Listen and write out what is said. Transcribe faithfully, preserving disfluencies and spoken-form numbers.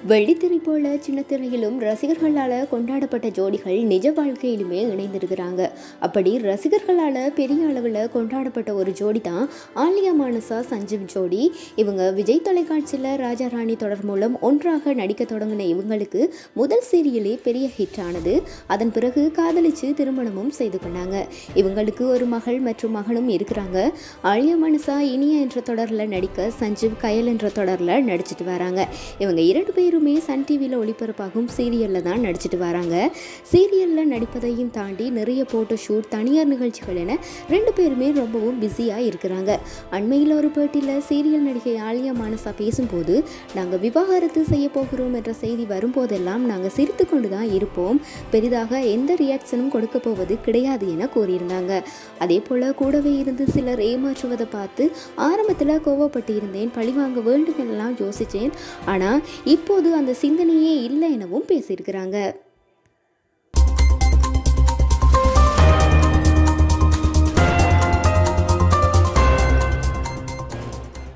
வெள்ளித்திரை போல சின்னத்திரையிலும் ரசிகர்களால் கொண்டாடப்பட்ட ஜோடிகள் நிஜ வாழ்க்கையிலுமே இணைந்திருக்கிறாங்க. அப்படி ரசிகர்களால் பெரிய அளவில் கொண்டாடப்பட்ட ஒரு ஜோடி தான் ஆலியா மானசா சஞ்சீவ் ஜோடி. இவங்க விஜய் தொலைக்காட்சியில் ராஜா ராணி தொடர் மூலம் ஒன்றாக நடிக்க தொடங்கின இவங்களுக்கு முதல் சீரியலே பெரிய ஹிட் ஆனது. அதன் பிறகு காதலிச்சு திருமணமும் செய்து கொண்டாங்க. இவங்களுக்கு ஒரு மகள் மற்றும் மகனும் இருக்கிறாங்க. ஆலியா மானசா இனியா என்ற தொடரில் நடிக்க, சஞ்சீவ் கயல் என்ற தொடரில் நடிச்சிட்டு வராங்க. இவங்க இரண்டு பேர் சன் டிவியில் ஒளிபரப்பாகும் சீரியலில் தான் நடிச்சிட்டு வராங்க. சீரியலில் நடிப்பதையும் தாண்டி நிறைய போட்டோ ஷூட், தனியார் நிகழ்ச்சிகள் என ரெண்டு பேருமே ரொம்பவும் பிஸியாக இருக்கிறாங்க. அண்மையில் ஒரு பேட்டியில் சீரியல் நடிகை ஆலியா மானசா பேசும்போது, நாங்கள் விவாகரத்து செய்ய போகிறோம் என்ற செய்தி வரும்போதெல்லாம் நாங்கள் சிரித்து கொண்டு தான் இருப்போம், பெரிதாக எந்த ரியாக்ஷனும் கொடுக்க போவது கிடையாது என கூறியிருந்தாங்க. அதே போல் கூடவே இருந்து சிலர் ஏமாற்றுவதை பார்த்து ஆரம்பத்தில் கோவப்பட்டு இருந்தேன், பழிவாங்க வேண்டும் எனலாம் யோசித்தேன். ஆனால் இப்போது அந்த சிந்தனையே இல்லை எனவும் பேசியிருக்கிறாங்க.